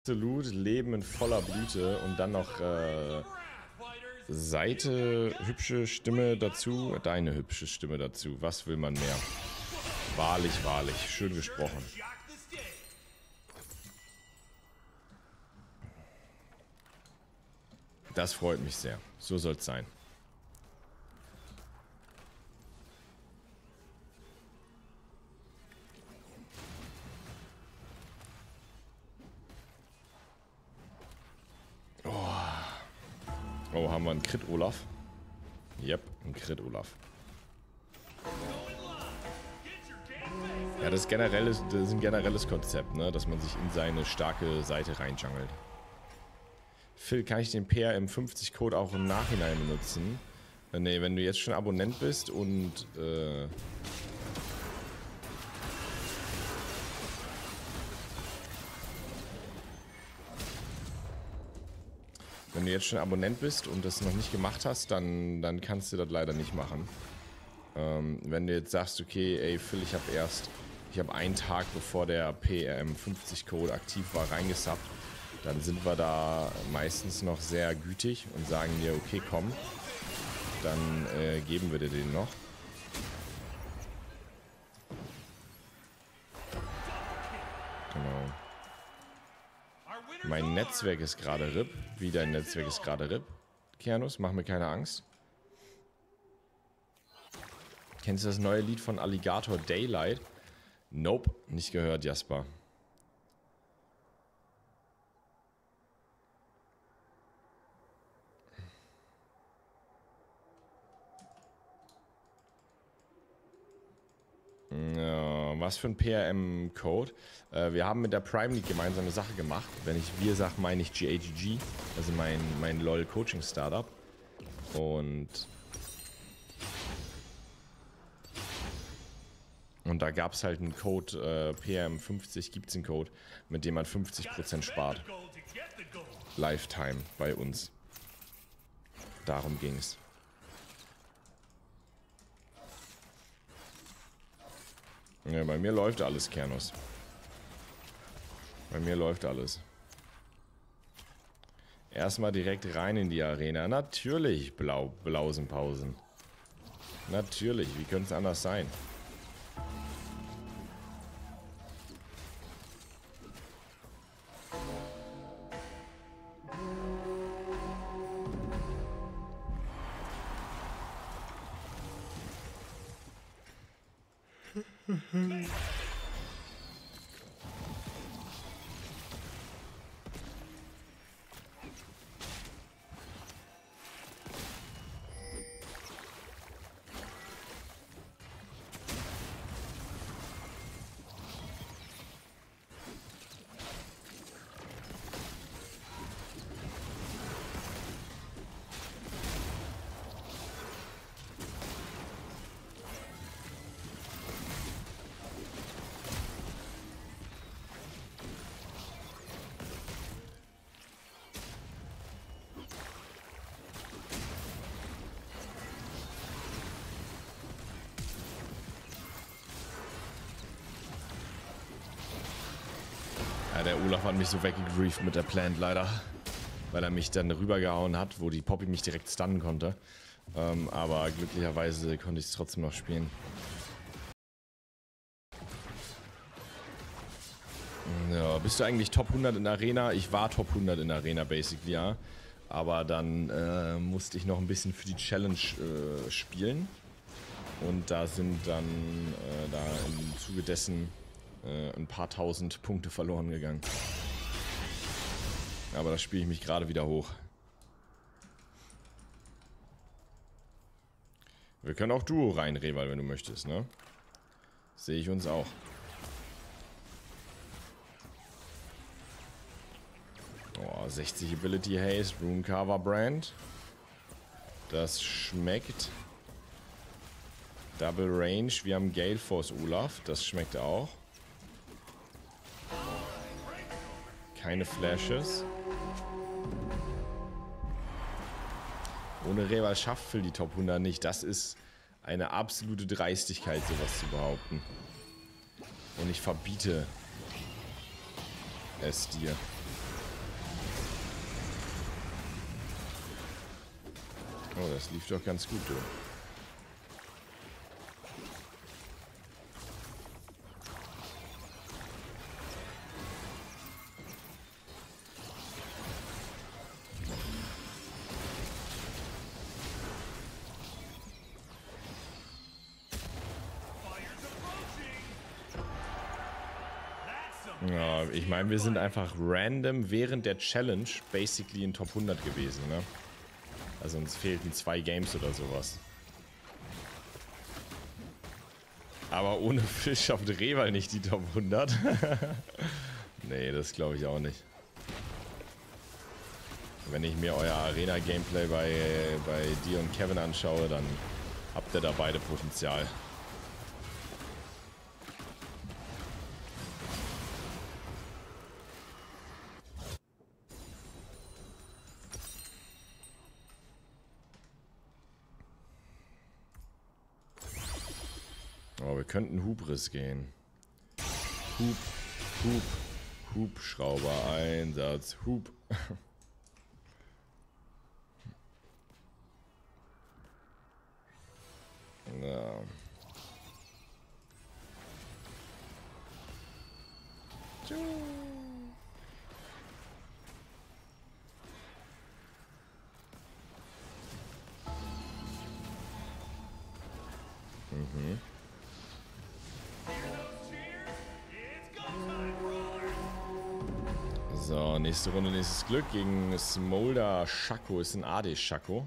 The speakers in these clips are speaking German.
Absolut, Leben in voller Blüte und dann noch Seite, hübsche Stimme dazu, deine hübsche Stimme dazu. Was will man mehr? Wahrlich, wahrlich, schön gesprochen. Das freut mich sehr. So soll es sein. Oh, haben wir einen Crit Olaf? Yep, ein Crit Olaf. Ja, das ist ein generelles Konzept, ne? Dass man sich in seine starke Seite reinjungelt. Phil, kann ich den PRM50 Code auch im Nachhinein benutzen? Ne, wenn du jetzt schon Abonnent bist und wenn du jetzt schon Abonnent bist und das noch nicht gemacht hast, dann kannst du das leider nicht machen. Wenn du jetzt sagst, okay, ey Phil, ich habe einen Tag bevor der PRM50 Code aktiv war reingesubbt, dann sind wir da meistens noch sehr gütig und sagen dir, okay, komm, dann geben wir dir den noch. Genau. Mein Netzwerk ist gerade RIP. Wie dein Netzwerk ist gerade RIP. Kernus, mach mir keine Angst. Kennst du das neue Lied von Alligator Daylight? Nope, nicht gehört, Jasper. Ja, was für ein PRM-Code? Wir haben mit der Prime League gemeinsame Sache gemacht. Wenn ich wir sage, meine ich GAGG, also mein LOL-Coaching-Startup. Und da gab es halt einen Code, PRM50 gibt es einen Code, mit dem man 50% spart. Lifetime bei uns. Darum ging es. Ja, bei mir läuft alles, Kernus. Bei mir läuft alles. Erstmal direkt rein in die Arena. Natürlich, Blausenpausen. Natürlich, wie könnte es anders sein? Ja, der Olaf hat mich so weggegrieft mit der Plant leider. Weil er mich dann rübergehauen hat, wo die Poppy mich direkt stunnen konnte. Aber glücklicherweise konnte ich es trotzdem noch spielen. Ja, bist du eigentlich Top 100 in Arena? Ich war Top 100 in Arena, basically, ja. Aber dann musste ich noch ein bisschen für die Challenge spielen. Und da sind dann da im Zuge dessen ein paar tausend Punkte verloren gegangen. Aber da spiele ich mich gerade wieder hoch. Wir können auch Duo rein, Reval, wenn du möchtest, ne? Sehe ich uns auch. Oh, 60 Ability Haste, Rune Carver Brand. Das schmeckt. Double Range, wir haben Gale Force Olaf, das schmeckt auch. Keine Flashes. Ohne Reval schafft Phil die Top 100 nicht. Das ist eine absolute Dreistigkeit, sowas zu behaupten. Und ich verbiete es dir. Oh, das lief doch ganz gut, du. Ja, ich meine, wir sind einfach random während der Challenge basically in Top 100 gewesen, ne? Also uns fehlten 2 Games oder sowas. Aber ohne Fisch schafft Rewal nicht die Top 100. Nee, das glaube ich auch nicht. Wenn ich mir euer Arena-Gameplay bei dir und Kevin anschaue, dann habt ihr da beide Potenzial. Oh, wir könnten Hubris gehen. Hubschrauber-Einsatz. Hub. Ja. Mhm. So, nächste Runde, nächstes Glück gegen Smolder Shaco. Ist ein AD Shaco.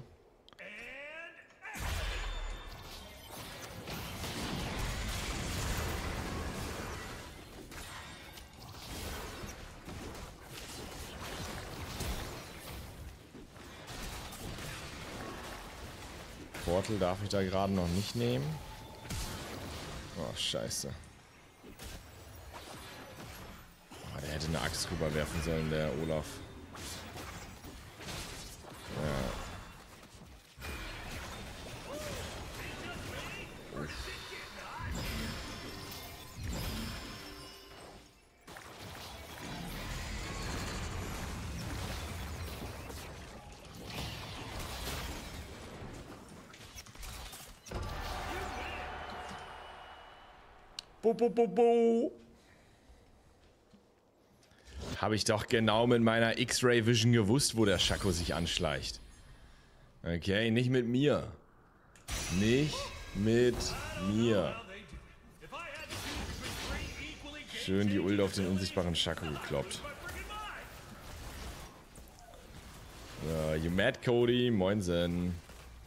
Portal darf ich da gerade noch nicht nehmen. Oh, scheiße. Oh, der hätte eine Axt rüberwerfen sollen, der Olaf. Ja. Habe ich doch genau mit meiner X-Ray Vision gewusst, wo der Shaco sich anschleicht. Okay, nicht mit mir. Nicht mit mir. Schön die Ult auf den unsichtbaren Shaco gekloppt. You mad, Cody? Moinsen.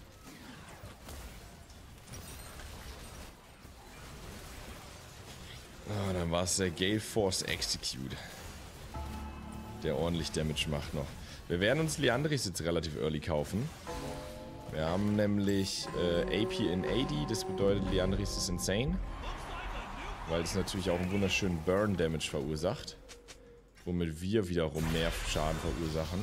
Oh, dann war es der Gale Force Execute, der ordentlich Damage macht noch. Wir werden uns Liandry's jetzt relativ early kaufen. Wir haben nämlich AP in AD, das bedeutet Liandry's ist insane. Weil es natürlich auch einen wunderschönen Burn Damage verursacht. Womit wir wiederum mehr Schaden verursachen.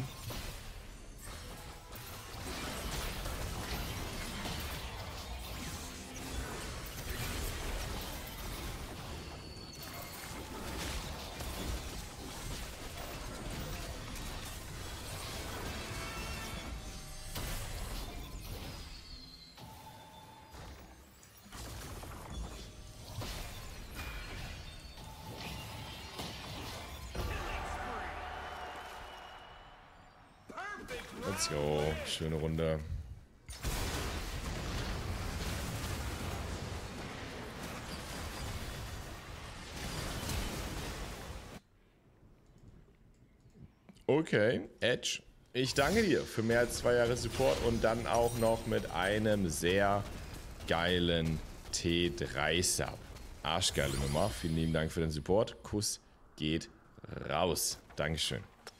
Let's go. Schöne Runde. Okay, Edge. Ich danke dir für mehr als 2 Jahre Support und dann auch noch mit einem sehr geilen T3-Sub. Arschgeile Nummer. Vielen lieben Dank für den Support. Kuss geht raus. Dankeschön.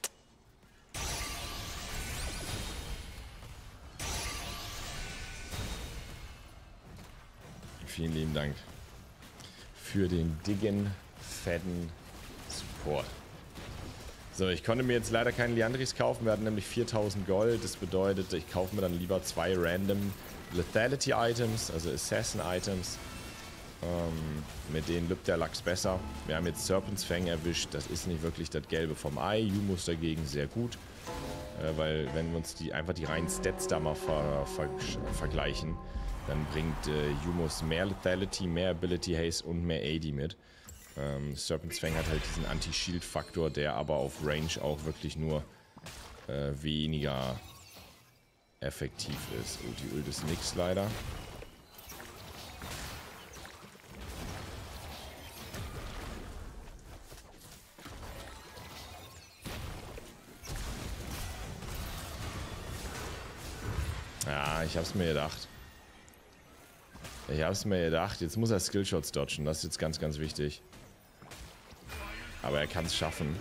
Vielen lieben Dank für den dicken, fetten Support. So, ich konnte mir jetzt leider keinen Liandry's kaufen. Wir hatten nämlich 4000 Gold. Das bedeutet, ich kaufe mir dann lieber 2 random Lethality Items, also Assassin Items. Mit denen lübt der Lachs besser. Wir haben jetzt Serpent's Fang erwischt. Das ist nicht wirklich das Gelbe vom Ei. Yumus dagegen sehr gut. Weil wenn wir uns einfach die reinen Stats da mal vergleichen, dann bringt Yumos mehr Lethality, mehr Ability Haste und mehr AD mit. Serpent's Fang hat halt diesen Anti-Shield-Faktor, der aber auf Range auch wirklich nur weniger effektiv ist. Oh, die Ult ist nix leider. Ja, ich hab's mir gedacht. Jetzt muss er Skillshots dodgen. Das ist jetzt ganz, ganz wichtig. Aber er kann es schaffen.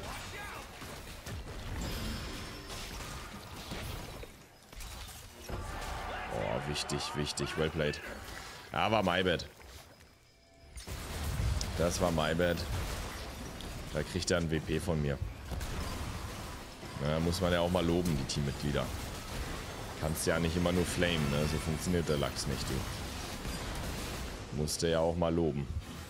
Oh, wichtig. Well played. Ja, war my bad. Das war my bad. Da kriegt er ein WP von mir. Na, muss man ja auch mal loben, die Teammitglieder. Kannst ja nicht immer nur flamen, ne? So funktioniert der Lachs nicht, du. Musste ja auch mal loben.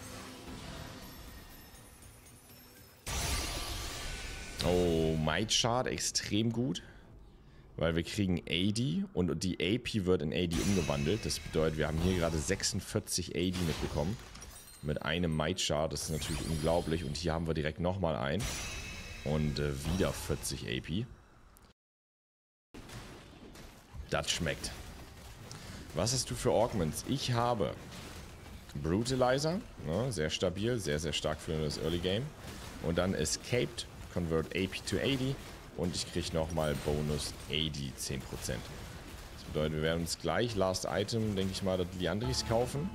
Oh, Might Shard extrem gut. Weil wir kriegen AD und die AP wird in AD umgewandelt. Das bedeutet, wir haben hier gerade 46 AD mitbekommen. Mit einem Might Shard, das ist natürlich unglaublich. Und hier haben wir direkt nochmal einen. Und wieder 40 AP. Das schmeckt. Was hast du für Augments? Ich habe Brutalizer, ne, sehr stabil, sehr, sehr stark für das Early Game. Und dann Escaped, Convert AP to AD. Und ich kriege nochmal Bonus AD 10%. Das bedeutet, wir werden uns gleich Last Item, denke ich mal, das Liandris kaufen.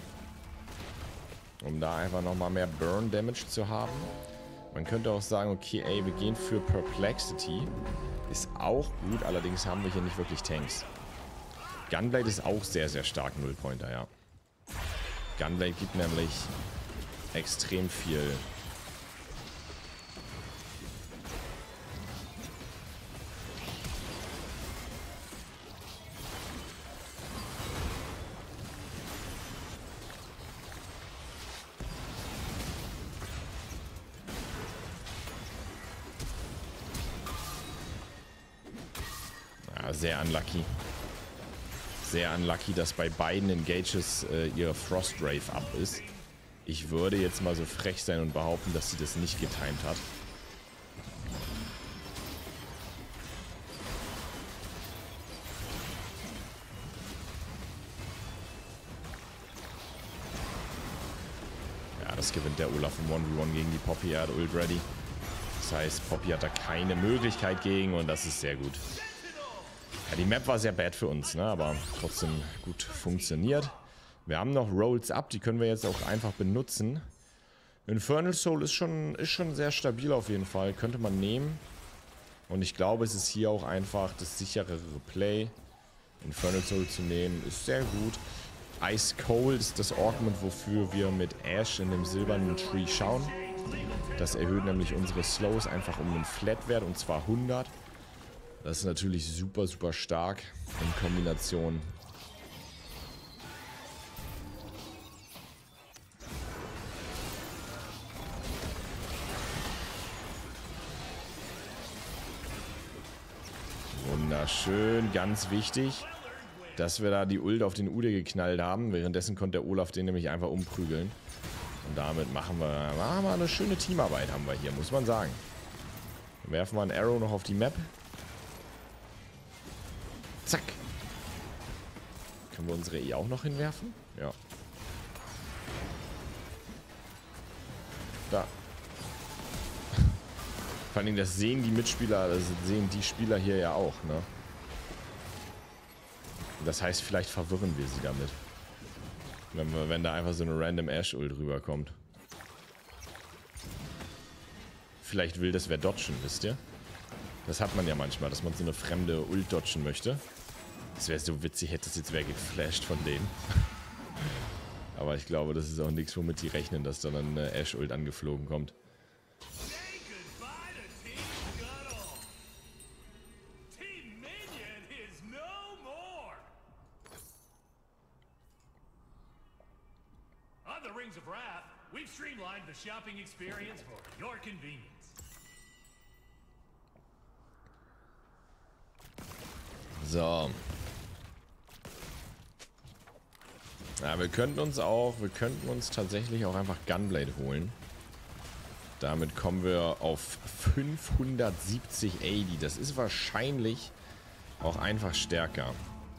Um da einfach nochmal mehr Burn Damage zu haben. Man könnte auch sagen, okay, ey, wir gehen für Perplexity. Ist auch gut, allerdings haben wir hier nicht wirklich Tanks. Gunblade ist auch sehr, sehr stark Nullpointer, ja. Gunblade gibt nämlich extrem viel. Ja, sehr unlucky. Sehr unlucky, dass bei beiden Engages ihre Frost Rave ab ist. Ich würde jetzt mal so frech sein und behaupten, dass sie das nicht getimed hat. Ja, das gewinnt der Olaf im 1v1 gegen die Poppy. Er hat Ult ready. Das heißt, Poppy hat da keine Möglichkeit gegen und das ist sehr gut. Ja, die Map war sehr bad für uns, ne? Aber trotzdem gut funktioniert. Wir haben noch Rolls Up, die können wir jetzt auch einfach benutzen. Infernal Soul ist schon sehr stabil auf jeden Fall. Könnte man nehmen. Und ich glaube, es ist hier auch einfach das sicherere Play. Infernal Soul zu nehmen ist sehr gut. Ice Cold ist das Augment, wofür wir mit Ash in dem silbernen Tree schauen. Das erhöht nämlich unsere Slows einfach um einen Flat-Wert, und zwar 100. Das ist natürlich super, super stark in Kombination. Wunderschön, ganz wichtig, dass wir da die Ult auf den Ude geknallt haben. Währenddessen konnte der Olaf den nämlich einfach umprügeln. Und damit machen wir eine schöne Teamarbeit haben wir hier, muss man sagen. Dann werfen wir einen Arrow noch auf die Map. Zack. Können wir unsere E auch noch hinwerfen? Ja. Da. Vor allem, das sehen die Mitspieler, das sehen die Spieler hier ja auch, ne? Das heißt, vielleicht verwirren wir sie damit. Wenn da einfach so eine random Ash-Ult rüberkommt. Vielleicht will das wer dodgen, wisst ihr? Das hat man ja manchmal, dass man so eine fremde Ult dodgen möchte. Das wäre so witzig, hätte es jetzt wer geflasht von denen. Aber ich glaube, das ist auch nichts, womit die rechnen, dass dann eine Ash-Ult angeflogen kommt. On the Rings of Wrath, we've streamlined the shopping experience for your convenience. So. Ja, wir könnten uns tatsächlich auch einfach Gunblade holen. Damit kommen wir auf 570 AD. Das ist wahrscheinlich auch einfach stärker.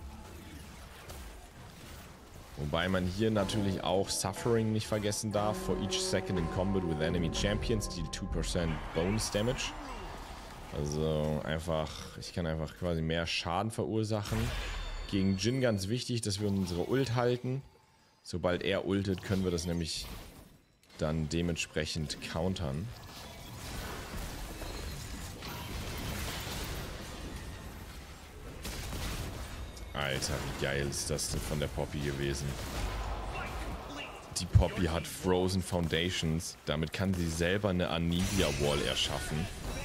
Wobei man hier natürlich auch Suffering nicht vergessen darf. For each second in combat with enemy champions, deal 2% bonus damage. Also einfach, ich kann einfach quasi mehr Schaden verursachen. Gegen Jhin ganz wichtig, dass wir unsere Ult halten. Sobald er ultet, können wir das nämlich dann dementsprechend countern. Alter, wie geil ist das denn von der Poppy gewesen? Die Poppy hat Frozen Foundations. Damit kann sie selber eine Anivia Wall erschaffen.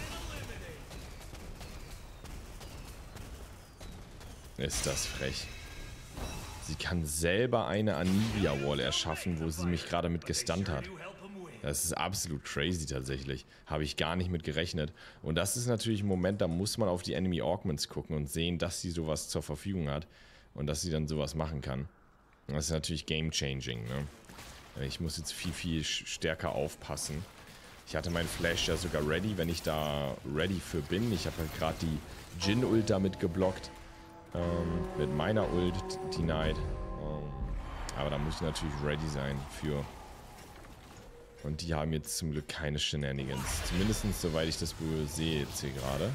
Ist das frech. Sie kann selber eine Anivia Wall erschaffen, wo sie mich gerade mit gestunt hat. Das ist absolut crazy tatsächlich. Habe ich gar nicht mit gerechnet. Und das ist natürlich ein Moment, da muss man auf die Enemy Augments gucken und sehen, dass sie sowas zur Verfügung hat. Und dass sie dann sowas machen kann. Das ist natürlich game-changing, ne? Ich muss jetzt viel, viel stärker aufpassen. Ich hatte meinen Flash ja sogar ready, wenn ich da ready für bin. Ich habe halt gerade die Jhin-Ult damit geblockt. Mit meiner Ult denied. Aber da muss ich natürlich ready sein für. Und die haben jetzt zum Glück keine Shenanigans. Zumindest soweit ich das wohl sehe jetzt hier gerade.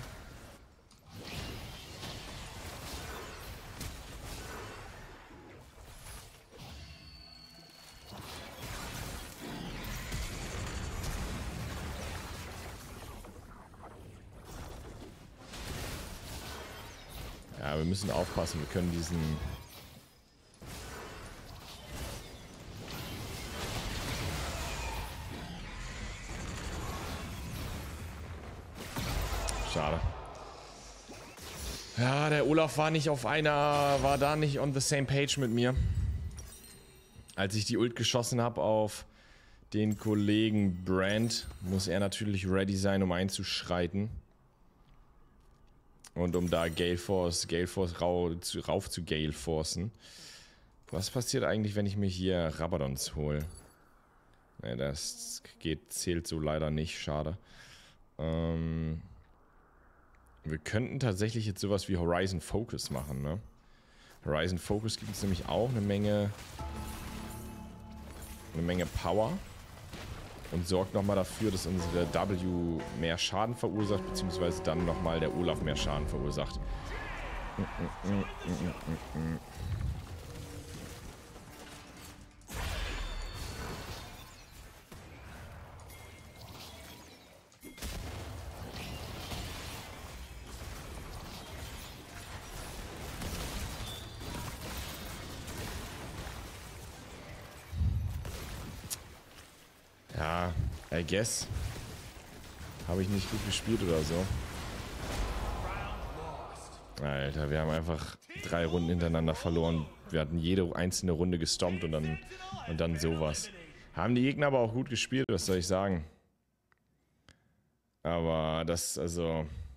Ja, wir müssen aufpassen. Wir können diesen... Schade. Ja, der Olaf war da nicht on the same page mit mir. Als ich die Ult geschossen habe auf den Kollegen Brand, muss er natürlich ready sein, um einzuschreiten. Und um da Gale Force rauf zu Gale Forcen. Was passiert eigentlich, wenn ich mir hier Rabadons hole? Ne, das zählt so leider nicht, schade. Wir könnten tatsächlich jetzt sowas wie Horizon Focus machen, ne? Horizon Focus gibt uns nämlich auch eine Menge Power. Und sorgt nochmal dafür, dass unsere W mehr Schaden verursacht, beziehungsweise dann nochmal der Olaf mehr Schaden verursacht. Ja, I guess. Habe ich nicht gut gespielt oder so. Alter, wir haben einfach 3 Runden hintereinander verloren. Wir hatten jede einzelne Runde gestompt und dann sowas. Haben die Gegner aber auch gut gespielt, was soll ich sagen? Aber das, also...